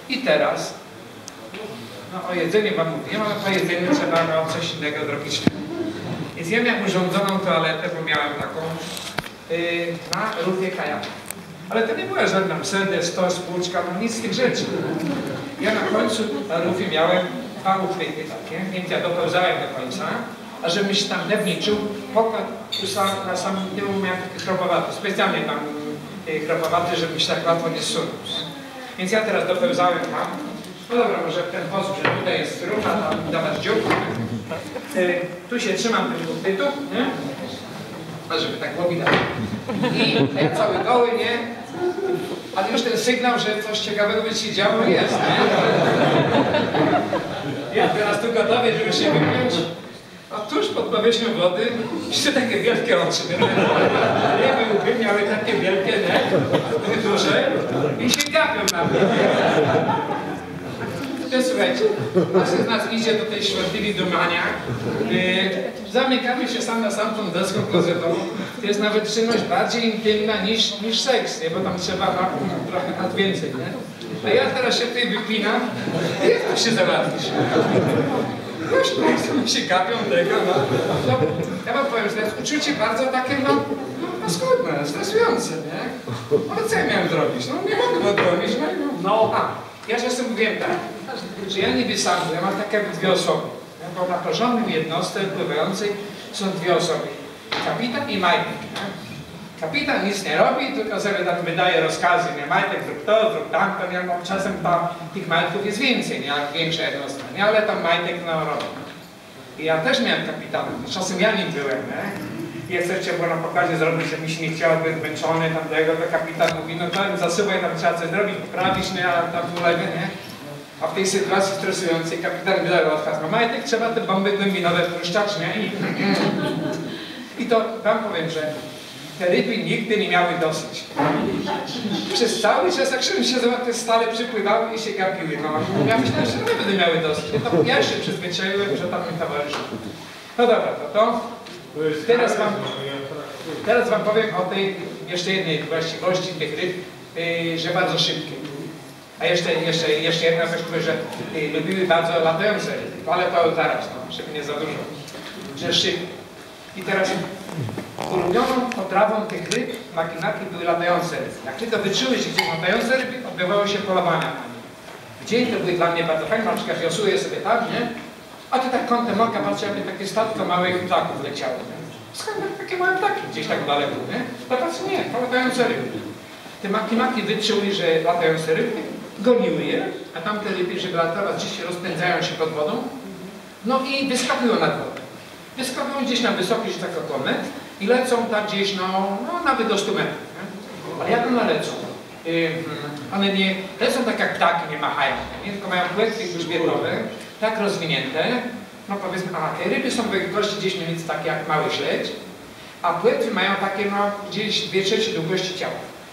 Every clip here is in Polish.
I teraz, no o jedzeniu wam mówiłem, ale po jedzeniu trzeba no, coś innego zrobić. Więc ja miałem urządzoną toaletę, bo miałem taką na rufie kajaku. Ale to nie była żadna Mercedes, stos, płuczka, no nic z tych rzeczy. Ja na końcu na rufie miałem 2 uchwyty takie, więc ja dopełzałem do końca, a żebym się tam lewniczył, pokład na samym tyłu miałem takie chropowaty, specjalnie tam chropowaty, żeby się tak łatwo nie zsunął. Więc ja teraz dopełzałem tam. No dobra, może w ten sposób, że tutaj jest rucha, tam dawać dziób. Tu się trzymam tego uchwytu, nie? A żeby tak było widać. I ja cały goły, nie? Ale już ten sygnał, że coś ciekawego by się działo jest, nie? Ja teraz tu gotowy, żeby się wypiąć. A tuż pod powierzchnią wody jeszcze takie wielkie oczy. Nie byłby, miały takie wielkie, nie? Duże i się gapią na mnie. To słuchajcie, każdy z nas idzie do tej świątyni dumania. Zamykamy się sam na sam tą deską klozetową. To jest nawet czynność bardziej intymna niż seks, nie? Bo tam trzeba trochę więcej, nie? A ja teraz się tutaj wypinam i jak to się załatwisz? No się gapią tego, no. Ja wam powiem, że to jest uczucie bardzo takie, no paskudne, stresujące, nie? Ale co ja miałem zrobić? No nie mogę odbronić, no. Ja czasem mówiłem tak, że ja niby sam, ja mam takie dwie osoby, bo na porządnym jednostce pływającej są dwie osoby, kapitan i majtek. Kapitan nic nie robi, tylko sobie tam wydaje rozkazy, nie? Majtek zrób to, zrób tamto, nie? No, czasem tam tych majtków jest więcej, nie? Jak większa jednostka, nie? Ale tam majtek no robi. I ja też miałem kapitana, czasem ja nim byłem, nie? I jak coś trzeba było na pokładzie zrobić, że mi się nie chciało, byłem zmęczony tamtego, to kapitan mówi, no to zasyłaj, tam trzeba coś zrobić, poprawić, nie? A tam ulegę, nie? A w tej sytuacji stresującej kapitan wydaje rozkaz, no majtek, trzeba te bomby głębinowe wpuszczać, nie? I to wam powiem, że te ryby nigdy nie miały dosyć. Przez cały czas, jak się te stale przypływały i się gapiły. No, ja myślałem, że one będą miały dosyć. To ja się przyzwyczaiłem, że tam mi towarzyszy. No dobra, to teraz wam powiem o tej jeszcze jednej właściwości tych ryb, że bardzo szybkie. A jeszcze jedna rzecz, że lubiły bardzo latające ryby, ale to zaraz, no, żeby nie za dużo. Że szybkie. I teraz ulubioną potrawą tych ryb, maki były latające ryby. Jak tylko wyczuły się gdzieś latające ryby, odbywały się polowania na nie. W dzień to były dla mnie bardzo fajne, na przykład wiosuję sobie tam, nie? A tu tak kątem oka patrzę, jakby takie statko małych ptaków leciało, nie? Skąd takie małe ptaki gdzieś tak daleko, nie? To patrzę, nie, to latające ryby. Te maki wyczuły, że latające ryby, goniły je, a tamte ryby, żeby latować, gdzieś się rozpędzają się pod wodą, no i wyskakują nad wodę. Wyskakują gdzieś na wysokość tak około metr i lecą tam gdzieś, no nawet do 100 metrów. Nie? Ale jak one lecą? One nie lecą tak jak ptaki, nie machają, nie? Tylko mają płetwy grzbietowe, tak rozwinięte. No powiedzmy, te ryby są wielkości gdzieś mniej więcej takie jak mały śledź, a płetwy mają takie, no gdzieś 2/3 długości ciała.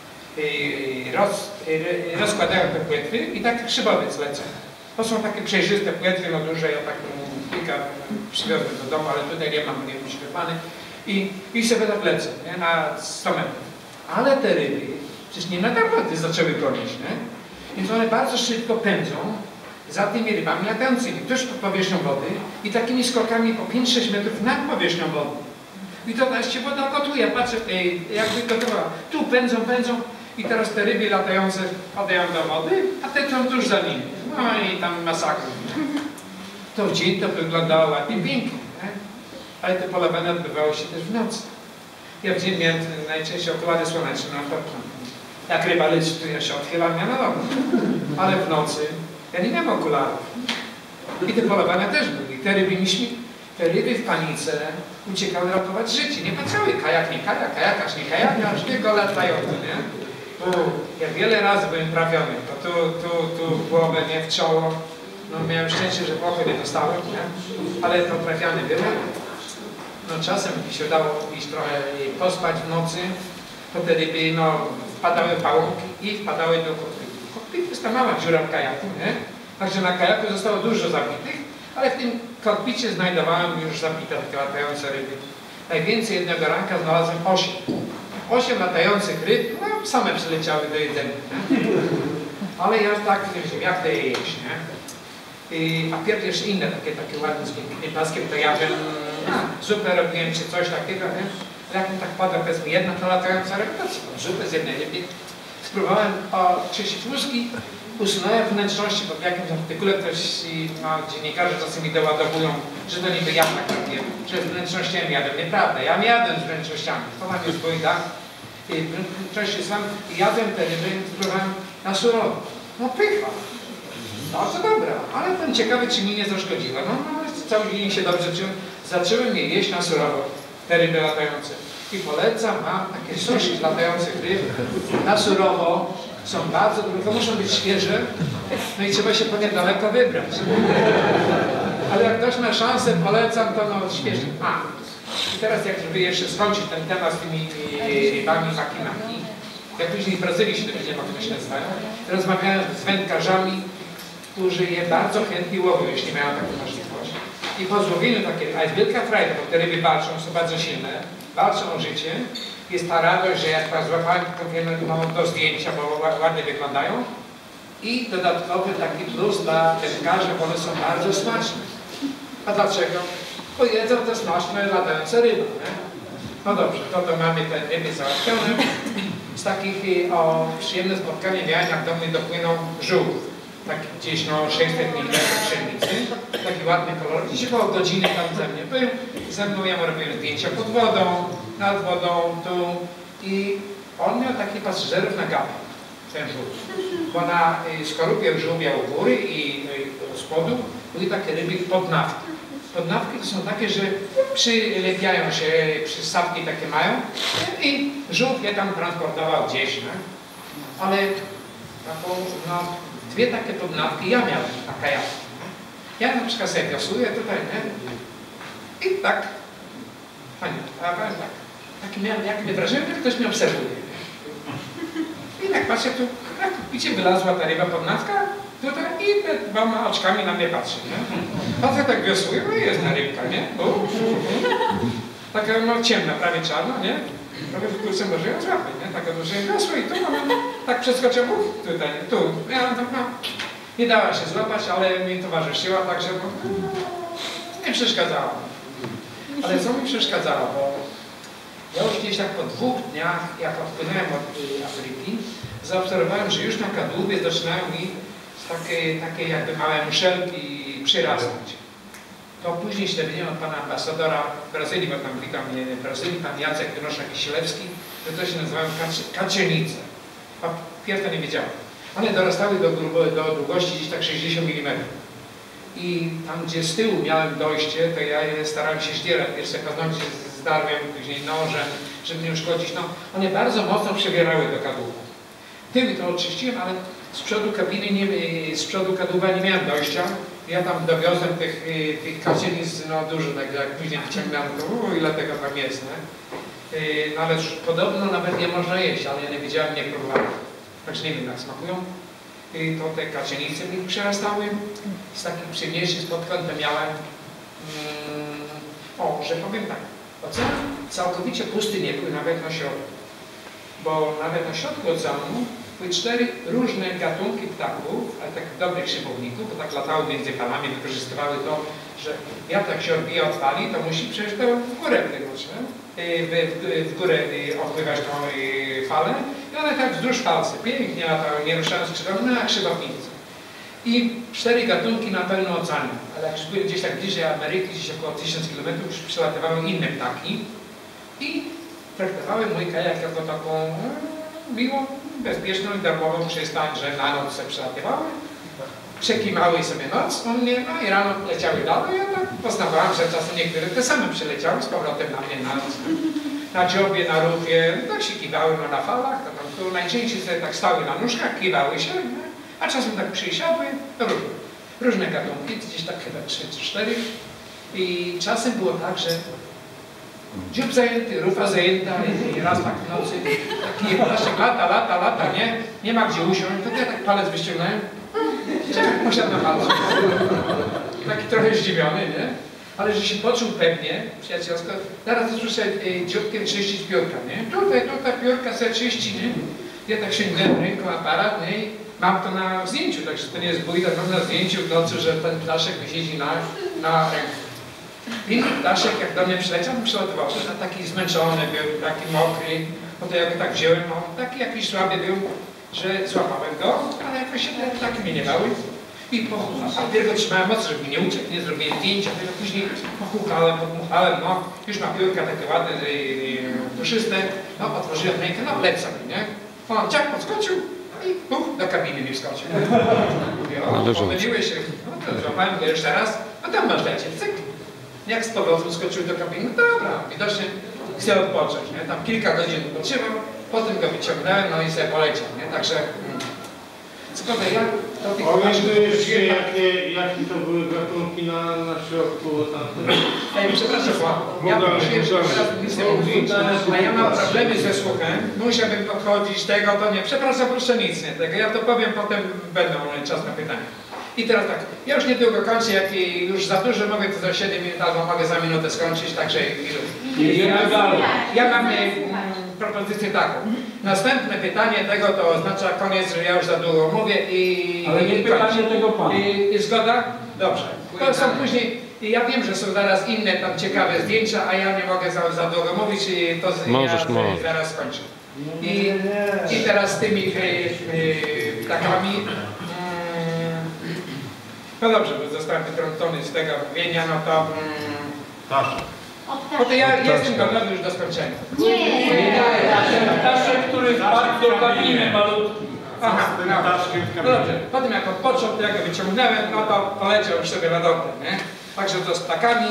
Rozkładają te płetwy i tak szybowiec lecą. To są takie przejrzyste płetwy, no duże, ja tak kilka przywiozłem do domu, ale tutaj nie mam, nie wiem, ślepany. I sobie tak lecą, nie? Na 100 metrów. Ale te ryby, przecież nie na darmo zaczęły gonić, nie? Więc one bardzo szybko pędzą za tymi rybami latającymi, tuż pod powierzchnią wody i takimi skokami po 5-6 metrów nad powierzchnią wody. I to teraz się woda gotuje, patrzę, jakby gotowała. Tu pędzą i teraz te ryby latające padają do wody, a te są tuż za nimi. No i tam masakra. To w dzień to wyglądało ładnie, pięknie, nie? Ale te polowania odbywały się też w nocy. Ja w dzień miałem najczęściej okulary słoneczne, no to jak ryba leci, to ja się odchylam, ja na domu. Ale w nocy ja nie miałem okularów. I te polowania też były. I te ryby te ryby w panice uciekały ratować życie. Nie patrzały kajak, nie kajak, kajakarz, nie kajakarz, tylko latający, nie? Ja wiele razy byłem trafiony. To tu w głowę, nie w czoło. No miałem szczęście, że głowy nie dostałem, nie? Ale to trafiane było. No czasem się udało iść trochę pospać w nocy, to te ryby no, wpadały w pałąki i wpadały do kokpitu. Kokpit jest ta mała dziura w kajaku, nie? Także na kajaku zostało dużo zabitych, ale w tym kokpicie znajdowałem już zabite takie latające ryby. Najwięcej jednego ranka znalazłem 8. 8 latających ryb, no same przyleciały do jedzenia. Ale ja tak nie wiem, jak to jeść, nie? A pierw jeszcze inne takie ładne z pięknym paskiem, to ja bym zupę robiłem czy coś takiego, nie? Jak mi tak pada, powiedzmy, jedna to latająca ryba, to zupę z jednej ryby. Spróbowałem oczyścić mózgi, usunąłem wnętrzności, bo w jakimś artykule ktoś, dziennikarze czasami doładowują, że to niby ja tak robię, że z wnętrznościami jadłem. Nieprawda, ja nie jadłem z wnętrznościami, to nam jest bójda. Wnętrzności sam jadłem te ryby, spróbowałem na surowo. No pycha. No to dobra, ale byłem ciekawy, czy mi nie zaszkodziło. No cały dzień się dobrze czułem. Zacząłem je jeść na surowo, te ryby latające. I polecam wam takie sushi z latających ryb na surowo. Są bardzo dobre, muszą być świeże, no i trzeba się po nie daleko wybrać. Ale jak ktoś ma szansę, polecam to no świeże. I teraz jak żeby jeszcze skończyć ten temat z tymi rybami maki-maki, jak później w Brazylii się dowiedziałem, jak to się nazywają, rozmawiałem z wędkarzami, którzy je bardzo chętnie łowią, jeśli mają taką możliwość. I po złowieniu takie, a jest wielka frajda, bo te ryby walczą, są bardzo silne, walczą o życie. Jest ta radość, że jak was złapałem, to wiemy do zdjęcia, bo ładnie wyglądają. I dodatkowy taki plus dla wędkarzy, bo one są bardzo smaczne. A dlaczego? Bo jedzą te smaczne, latające ryby. Nie? No dobrze, to mamy te ryby załatwione. Z takich przyjemne spotkanie miałem, jak do mnie dopłynął żółw. Taki gdzieś 600 mm pszenicy, taki ładny kolor. Gdzieś około godziny tam ze mnie był. Ze mną ja robiłem zdjęcia pod wodą, nad wodą, tu. I on miał takich pasażerów na gapę, ten żółw. Bo na skorupie żółwia u góry i u spodu były takie ryby podnawki. Podnawki to są takie, że przylepiają się, przystawki takie mają i żółw je tam transportował gdzieś, nie? Ale taką, dwie takie podnawki ja miałem na kajaku. Ja na przykład sobie wiosłuję tutaj, nie? I tak, fajnie, takie miałem jakby wrażenie, że ktoś mnie obserwuje. I tak patrzę, tu jak widzicie, wylazła ta ryba podnawka, tutaj i te dwoma oczkami na mnie patrzy, nie? Patrzę, tak wiosłuję, no i jest ta rybka, nie? Taka ciemna, prawie czarna, nie? Prawie w kurce może ją złapać, nie? Tak odłożyłem wiosło i tu, tak przeskoczyłem, tutaj, tu. Ja tam, nie dała się złapać, ale mi towarzyszyła, także nie przeszkadzała. Ale co mi przeszkadzało, bo ja już gdzieś tak po 2 dniach, jak odpłynąłem od Afryki, zaobserwowałem, że już na kadłubie zaczynają mi takie jakby małe muszelki przyrastać. To później się dowiedziałem od pana ambasadora w Brazylii, bo tam witam mnie w Brazylii, pan Jacek Wynoszak-Kisielewski, że to się nazywają kacienice. A pierw to nie wiedziałem. One dorastały do długości gdzieś tak 60 mm. I tam, gdzie z tyłu miałem dojście, to ja je starałem się zdzierać. Pierwsze paznokcie zdarłem, później nożem, żeby nie uszkodzić. No, one bardzo mocno przebierały do kadłuba. Tyły to oczyściłem, ale z przodu kabiny, z przodu kadłuba nie miałem dojścia. Ja tam dowiozłem tych kacienic, no dużo, tak jak później wyciągnąłem, to ile tego tam jest, nie? No ale podobno nawet nie można jeść, ale ja nie wiedziałem, nie próbowałem. Także nie wiem, jak smakują. To te kacienice mi przerastały. Z takich przyjemniejszych spotkań to miałem, że powiem tak, ocean całkowicie pusty nie był nawet na środku. Bo nawet na środku oceanu były 4 różne gatunki ptaków, ale takich dobrych szybowników, bo tak latały między falami, wykorzystywały to, że wiatr jak się odbija od fali, to musi przecież to w górę płynąć, w górę odpływać tą falę i one tak wzdłuż falce, pięknie latały, nie ruszając skrzydłami, no jak szybownicy. I 4 gatunki na pełnym oceanie, ale jak już były gdzieś tak bliżej Ameryki, gdzieś około 1000 km, już przelatywały inne ptaki i traktowały mój kajak jako taką miłą, bezpieczną i darmową przystań, że na noc sobie przelatywały, przekimały sobie noc u mnie, no i rano leciały dalej. Ja tak poznawałem, że czasem niektóre te same przyleciały z powrotem na mnie na noc. Na dziobie, na rufie, tak się kiwały na falach, to tam tu najczęściej sobie tak stały na nóżkach, kiwały się, a czasem tak przysiadły, różne gatunki, gdzieś tak chyba 3 czy 4. I czasem było tak, że dziób zajęty, rufa zajęta i raz tak w nocy, taki ptaszek lata, nie ma gdzie usiąść, to ja tak palec wyściągnąłem, posiadł na palcu. Taki trochę zdziwiony, nie? Ale że się poczuł pewnie, przyjacielsko, zaraz słyszę dzióbkiem czyścić piórka, nie? Tutaj piórka sobie czyści, nie? Ja tak sięgnąłem ręką aparat, nie? mam to na zdjęciu, także to nie jest bój, tak mam na zdjęciu w nocy, że ten ptaszek siedzi na ręku. Inny ptaszek, jak do mnie przyleciał, przeładował, że taki zmęczony był, taki mokry, potem jak go tak wziąłem, on taki jakiś słaby był, że złapałem go, ale jakoś się te ptaki mnie nie dały. I najpierw go trzymałem mocno, żeby mi nie uciekł, nie zrobiłem zdjęcia, tylko później pochukałem, podmuchałem, no, już ma piórka takie ładne, puszyste, no, otworzyłem rękę, no, lecę, nie? On ciak podskoczył i do kabiny mi wskoczył. Mówię, o, pomyliłeś się, no to złapałem go jeszcze raz, a tam masz lecieć, cyk. Jak z powrotem skoczył do kabiny, no dobra, widocznie chcę odpocząć, nie? Tam kilka godzin odpoczywał, potem go wyciągnąłem, no i sobie poleciał, nie? Także, co powiem, ja do tych jakie to były gatunki na środku tamtym? Przepraszam, ja prosiłem, że teraz nic nie mówić, a ja mam problemy ze słuchem, musiałbym podchodzić tego, to nie. Przepraszam, proszę nic nie tego, ja to powiem, potem będą czas na pytania. I teraz tak, ja już niedługo kończę, jak już za dużo mogę, to za 7 minut, albo mogę za minutę skończyć, także ja mam propozycję taką. Następne pytanie tego to oznacza koniec, że ja już za długo mówię i... Ale nie pytanie tego pana. I zgoda? Dobrze. To są później, ja wiem, że są zaraz inne tam ciekawe zdjęcia, a ja nie mogę za długo mówić i to możesz. Zaraz skończę. I teraz z tymi ptakami... No dobrze, bo zostałem wytrącony z tego mówienia, no to... Bo to ja jestem gotowy już do skończenia. Ten ptaszek, który wpadł do kabiny malutki. Aha, no dobrze. Potem jak odpoczął, to jak go wyciągnąłem, no to poleciał już sobie na dobre, nie? Także to z ptakami.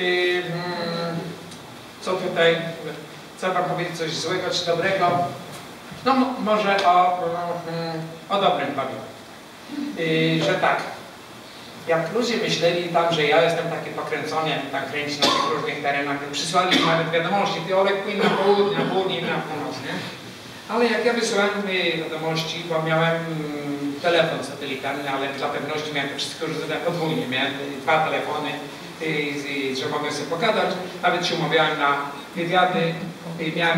Co tutaj, co wam powiedzieć, coś złego czy dobrego? No może o dobrym powiem. Że tak. Jak ludzie myśleli tam, że ja jestem taki pokręcony, tak kręci na tych różnych terenach, przysłali mi nawet wiadomości, ty Olek płyń na południe i na północ, nie? Ale jak ja wysłałem wiadomości, bo miałem telefon satelitarny, ale dla pewności miałem to wszystko już podwójnie, miałem 2 telefony, że mogę sobie pogadać, nawet się umawiałem na wywiady, miałem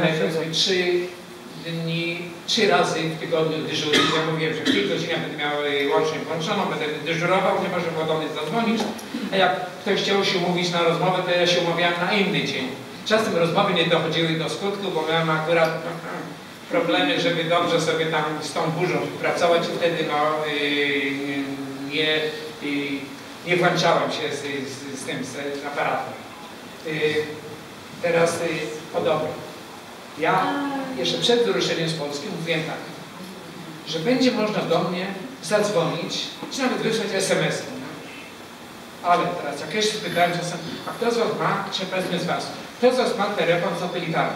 3 razy w tygodniu dyżury. Ja mówiłem, że w tych godzinach będę miał łącznie włączoną, będę dyżurował, nie może było do mnie zadzwonić. A jak ktoś chciał się umówić na rozmowę, to ja się umawiałem na inny dzień. Czasem rozmowy nie dochodziły do skutku, bo miałem akurat problemy, żeby dobrze sobie tam z tą burzą pracować i wtedy nie włączałem się z tym aparatem. Teraz o dobro. Ja jeszcze przed wyruszeniem z Polski mówiłem tak, że będzie można do mnie zadzwonić, czy nawet wysłać SMS-a. Ale teraz, jak jeszcze spytałem czasem, a kto z was ma, czy powiedzmy z was, kto z was ma telefon satelitarny?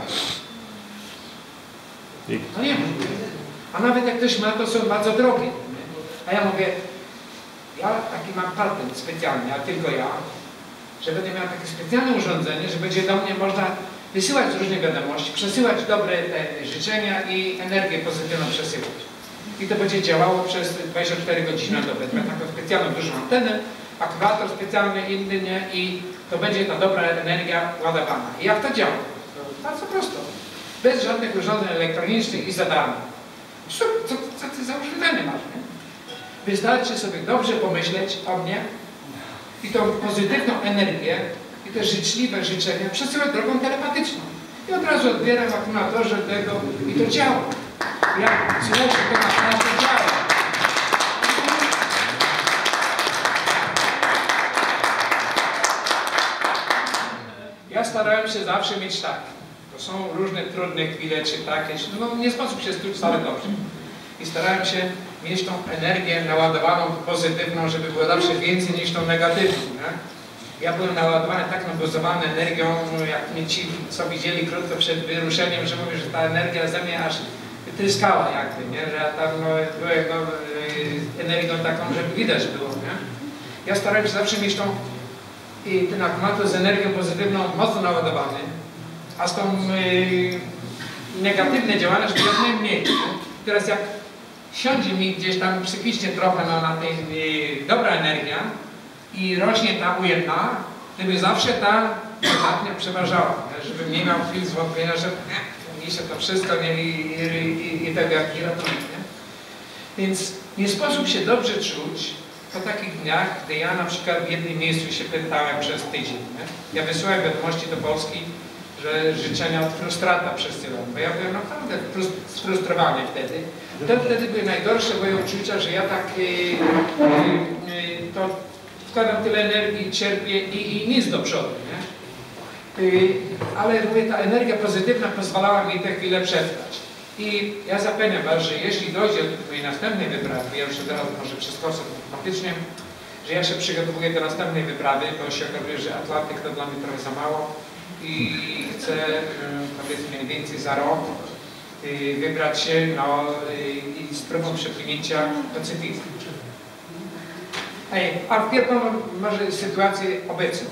No nie ma. A nawet jak ktoś ma, to są bardzo drogie. A ja mówię, ja taki mam patent specjalny, a tylko ja, że będę miał takie specjalne urządzenie, że będzie do mnie można wysyłać różne wiadomości, przesyłać dobre te życzenia i energię pozytywną przesyłać. I to będzie działało przez 24 godziny na dobę. Taką specjalną dużą antenę, akumulator specjalny, inny, nie? I to będzie ta dobra energia ładowana. I jak to działa? To bardzo prosto. Bez żadnych urządzeń elektronicznych i za darmo. Co ty za urządzenie masz, nie? Wystarczy sobie dobrze pomyśleć o mnie i tą pozytywną energię i te życzliwe życzenia przesyłać drogą telepatyczną. I od razu odbieram w akumulatorze tego i to działa. Jak słuchajcie, to naprawdę działa. Ja starałem się zawsze mieć tak. To są różne trudne chwile, czy takie, no nie sposób się czuć wcale dobrze. I starałem się mieć tą energię naładowaną, pozytywną, żeby było zawsze więcej niż tą negatywną. Nie? Ja byłem naładowany tak nabuzowany energią, jak mnie ci, co widzieli krótko przed wyruszeniem, że mówię, że ta energia ze mnie aż tryskała jakby, nie? Że ja tam byłem energią taką, żeby widać było. Nie? Ja starałem się zawsze mieć ten akumulator z energią pozytywną mocno naładowany, a z tą negatywne działania, żeby jak najmniej. Teraz jak siądzie mi gdzieś tam psychicznie trochę na tej dobra energia i rośnie ta ujemna, gdyby zawsze ta ostatnia przeważała, żebym nie miał chwil zwątpienia, że mi się to wszystko nie, i tego jak nie ratunek. Więc nie sposób się dobrze czuć po takich dniach, gdy ja na przykład w jednym miejscu się pytałem przez tydzień. Nie? Ja wysyłałem wiadomości do Polski, że życzenia od frustrata przesyłam, bo ja byłem naprawdę sfrustrowany wtedy. To wtedy były najgorsze moje uczucia, że ja tak to wkładam tyle energii, cierpię i nic do przodu. Nie? Ale mówię, ta energia pozytywna pozwalała mi tę chwilę przetrwać. I ja zapewniam Was, że jeśli dojdzie do mojej następnej wyprawy, ja już teraz może przeskoczę faktycznie, że ja się przygotowuję do następnej wyprawy, bo się okazuje, że Atlantyk to dla mnie trochę za mało i chcę, powiedzmy, mniej więcej za rok wybrać się i z próbą przepłynięcia Pacyfiku. A wpierw może sytuację obecną.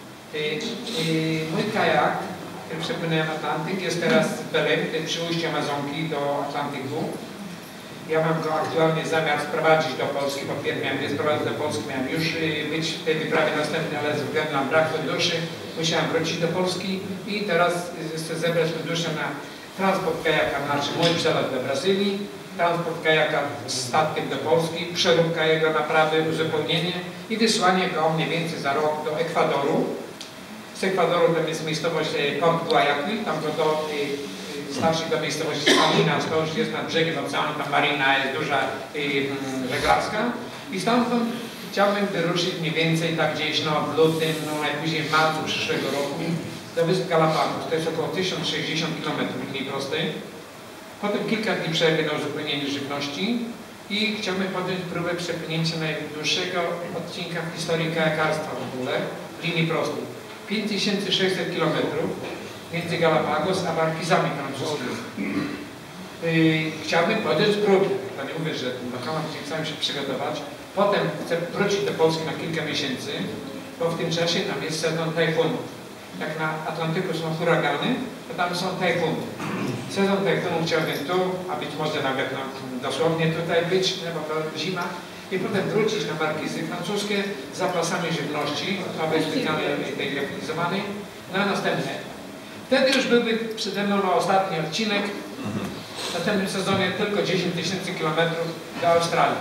Mój kajak, który przepłynąłem Atlantyk, jest teraz w Belém, przy ujściu Amazonki do Atlantyku. Ja mam go aktualnie zamiar sprowadzić do Polski, bo pierw miałem je sprowadzić do Polski, miałem już być w tej wyprawie następnej, ale ze względu na brak funduszy musiałem wrócić do Polski i teraz chcę zebrać fundusze na transport kajaka, znaczy mój przelot do Brazylii, transport kajaka z statkiem do Polski, przeróbka jego naprawy, uzupełnienie i wysłanie go mniej więcej za rok do Ekwadoru. Z Ekwadoru tam jest miejscowość Port Guayaquil, tam go starszy do miejscowości Salinas, to już jest nad brzegiem oceanu, tam marina jest duża żeglarska i stamtąd chciałbym wyruszyć mniej więcej tak gdzieś w lutym, najpóźniej w marcu przyszłego roku do Wysp Galapagos. To jest około 1060 km linii prostej. Potem kilka dni przerwy na uzupełnienie żywności i chciałbym podjąć próbę przepłynięcia najdłuższego odcinka w historii kajakarstwa w ogóle w linii prostej. 5600 km między Galapagos a Barkizami francuskimi. Chciałbym podjąć próbę. To nie mówię, że dokonam, chcę się przygotować. Potem chcę wrócić do Polski na kilka miesięcy, bo w tym czasie tam jest sezon tajfunów. Jak na Atlantyku są huragany, to tam są tajfuny. Sezon tajfunów chciałbym tu, a być może nawet dosłownie tutaj być, bo to zima. I potem wrócić na Markizy francuskie z zapasami żywności, aby specjalnie tej realizowanej, na następne. Wtedy już byłby przede mną ostatni odcinek. W następnym sezonie tylko 10 000 kilometrów do Australii.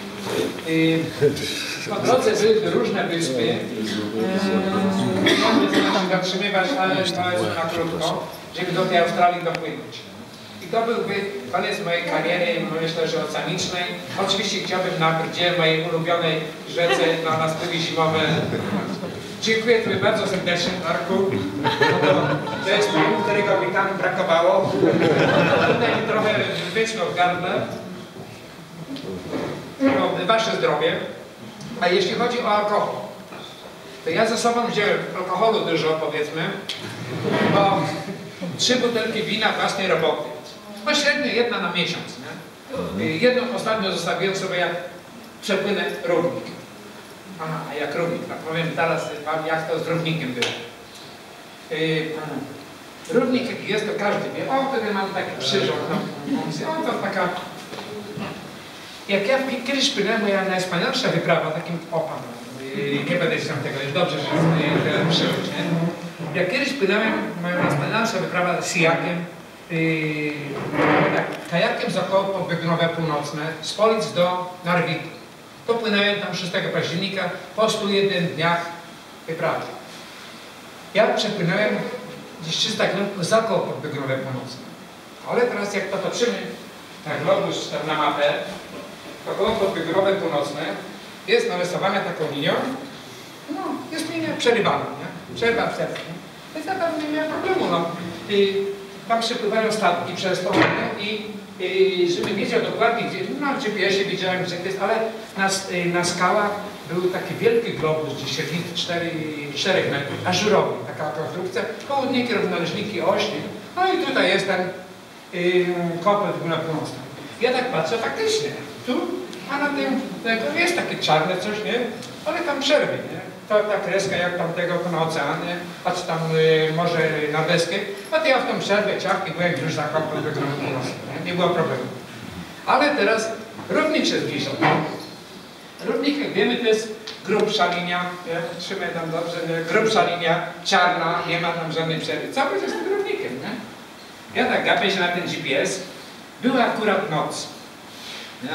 Po drodze były różne wyspy. Mamy się zatrzymywać, ale na krótko, żeby do tej Australii dopłynąć. I to byłby koniec mojej kariery, myślę, że oceanicznej. Oczywiście chciałbym na brdzie mojej ulubionej rzece na spływy zimowe. Dziękuję Tobie bardzo serdecznie, Marku. To jest punkt, którego mi tam brakowało. Tutaj mi trochę wychnął w gardle. Wasze zdrowie. A jeśli chodzi o alkohol, to ja ze sobą wziąłem alkoholu dużo, powiedzmy, bo 3 butelki wina własnej roboty. Średnio jedna na miesiąc. Nie? Jedną ostatnio zostawiłem sobie, jak przepłynę równik. Aha, a jak równik? Tak powiem teraz wam, jak to z równikiem było. Równik jaki jest, to każdy wie. O, wtedy mam taki przyrząd. O, to taka... Jak ja kiedyś płynąłem, moja najwspanialsza wyprawa, takim opan. Nie będę się tam tego, jest dobrze, że jest przyrząd. Jak kiedyś płynąłem, moja najwspanialsza wyprawa z Sijakiem, kajakiem z około podbiegunowe północne, z Polic do Narwiku. Popłynąłem tam 6 października po 101 dniach wyprawy. Ja przepłynąłem gdzieś 300 km za około podbiegunowe północne. Ale teraz jak potoczymy tak globus na mapę, około podbiegunowe północne jest narysowane taką linią, no, jest linia przerywana, nie? Przerwa w sercu. Więc ja tam nie miałem problemu, no. Tam przepływają statki przez to i żebym wiedział dokładnie gdzie, no w GPS-ie wiedziałem gdzie to jest, ale na skałach był taki wielki globus, gdzie średnik 4 metrów, ażurowy, taka konstrukcja, południki, równależniki, ośnie, no i tutaj jest ten kopel w górę północną. Ja tak patrzę, faktycznie, tu, a na tym jest takie czarne coś, nie? Ale tam przerwy, nie? Ta kreska jak tamtego na oceanie, a czy tam może na deskę, a to ja w tą przerwę ciach i byłem już zakopał do gromu północnego, nie było problemu. Ale teraz równik się zbliża. Równik, jak wiemy, to jest grubsza linia, trzymaj tam dobrze, nie? Grubsza linia, czarna, nie ma tam żadnej przerwy. Cały czas z tym równikiem, nie? Ja tak gapię się na ten GPS, była akurat noc. Nie?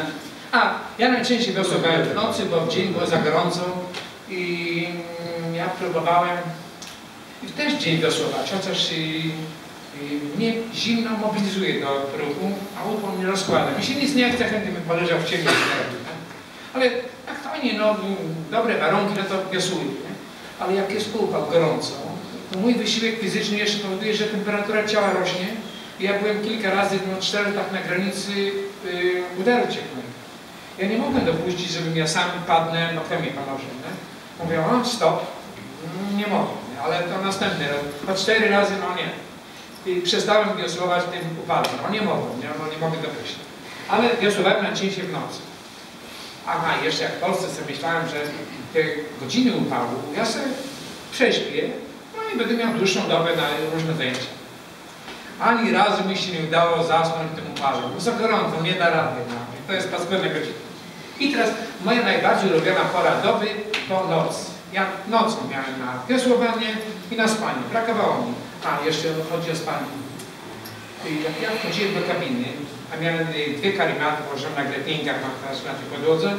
A, ja najczęściej wiosłowałem w nocy, bo w dzień było za gorąco i ja próbowałem też w dzień wiosłować, chociaż mnie zimno mobilizuje do ruchu, a upał mnie rozkłada. Mi się nic nie chce, chętnie bym poleżał w ciemni. Ale jak fajnie, no, dobre warunki, no to wiosłuję. Nie? Ale jak jest upał, gorąco, to mój wysiłek fizyczny jeszcze powoduje, że temperatura ciała rośnie. I ja byłem kilka razy, no 4 tak na granicy udaru ciepłego. Ja nie mogłem dopuścić, żebym ja sam padnę, no chemię panoszę. Mówię, o stop, nie mogę, nie? Ale to następny raz, po 4 razy, no nie. I przestałem wiosłować tym upadem, no nie mogłem, nie mogę dopuścić. Ale wiosłowałem najczęściej w nocy. Aha, jeszcze jak w Polsce sobie myślałem, że te godziny upału ja sobie prześpię, no i będę miał dłuższą dobę na różne zajęcia. Ani razu mi się nie udało zasnąć tym upałem. Bo za gorąco, nie da rady. No. To jest paskudna godzina. I teraz moja najbardziej ulubiona pora doby to noc. Ja nocą miałem na wiosłowanie i na spanie. Brakowało mi. A, jeszcze chodzi o spanie. Jak ja wchodziłem do kabiny, a miałem 2 karimaty położone na grettingach na tej podłodze,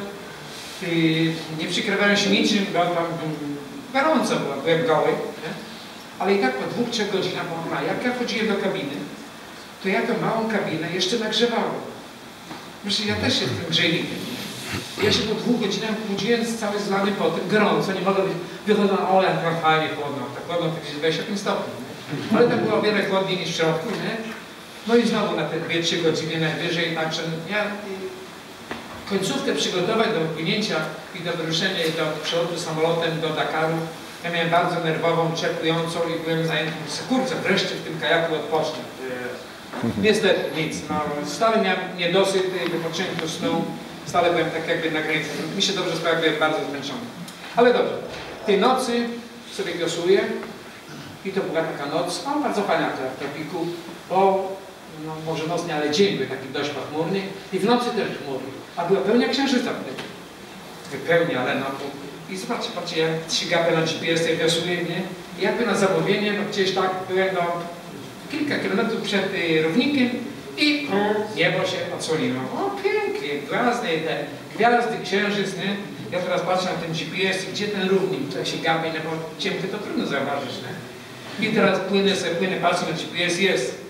nie przykrywałem się niczym, bo tam gorąco było, byłem goły. Nie? Ale i tak po 2-3 godzinach, jak ja wchodziłem do kabiny, to ja tę małą kabinę jeszcze nagrzewałem. Myślę, ja też jestem grzejnikiem. Ja się po 2 godzinach budziłem cały zlany potem, gorąco, nie mogę być, wychodzą, o jak tam fajnie chłodno, tak chłodno, to gdzieś 28 stopni. Nie? Ale tak było o wiele chłodniej niż w środku, nie? No i znowu na te 2-3 godziny najwyżej, także ja końcówkę przygotować do płynięcia i do wyruszenia i do przelotu samolotem do Dakaru. Ja miałem bardzo nerwową, czekującą i byłem zajęty, kurczę, wreszcie w tym kajaku odpocznę. Niestety nic, no, stale miałem niedosyt wypoczynku snu, stale byłem tak jakby na granicy. Mi się dobrze sprawiło, byłem bardzo zmęczony. Ale dobrze, tej nocy sobie wiosłuję i to była taka noc, no, bardzo fajna w tropiku, bo no, może nocny, ale dzień był taki dość pochmurny i w nocy też chmurny, a była pełnia księżyca wtedy. Wypełnia, ale no i zobaczcie, patrzcie, jak się gapę na GPS wiosłuję, nie? I jakby na zamówienie, no gdzieś tak byłem no, kilka kilometrów przed równikiem i niebo się odsłoniło. O, pięknie, gwiazdy, księżyc, nie? Ja teraz patrzę na ten GPS, gdzie ten równik, tutaj się gapę, no bo ciemny to trudno zauważyć, nie? I teraz płynę, patrzę na GPS, jest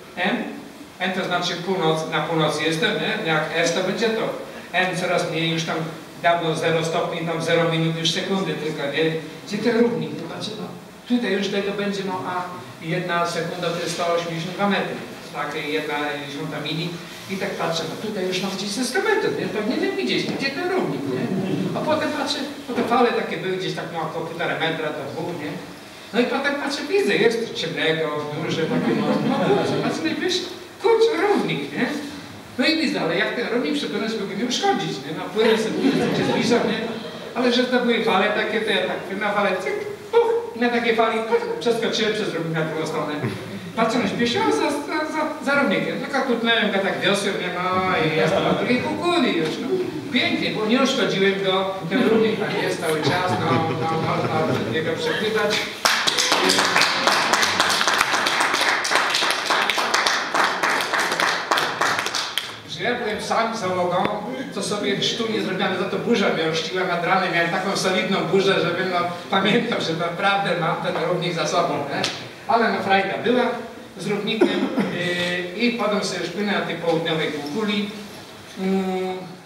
N to znaczy północ, na północy jestem, nie? Jak S to będzie to. N coraz mniej, już tam dawno 0 stopni, tam 0 minut, już sekundy tylko, nie? Gdzie ten równik? To znaczy, no, tutaj już tego będzie, no, a 1 sekunda to jest 182 metry, tak, 1/10 mili. I tak patrzę, no tutaj już mam gdzieś ze 100 metrów, nie? Pewnie nie widzieć, gdzie ten równik, nie? A potem patrzę, no te fale takie były gdzieś tak, no, około 1,5 metra do 2, nie? No i potem patrzę, widzę, jest coś ciemnego, duże, takie, no kurczę, patrzę najwyżej, kurczę, równik, nie? No i widzę, ale jak ten równik przepłynąć, mogę mi uszkodzić, nie? No płynę sobie, się zbliżam, nie? Ale że to były fale takie, to ja tak na fale, cyk, puch, i na takiej fali przeskoczyłem przez równik na drugą stronę. Patrzę na śpieszył za równikiem, tylko kutnąłem go tak wiosłem, nie? No i jestem na drugiej półkuli już, no. Pięknie, bo nie uszkodziłem go, ten równik tak jest cały czas, no, można przed niego przepływać. Że ja byłem sam załogą, to sobie sztunie zrobione, za to burza mnie ochrzciła nad ranem, miałem taką solidną burzę, żebym no, pamiętał, że naprawdę mam ten równik za sobą, nie? Ale no frajda była z równikiem i potem sobie już płynę na tej południowej półkuli.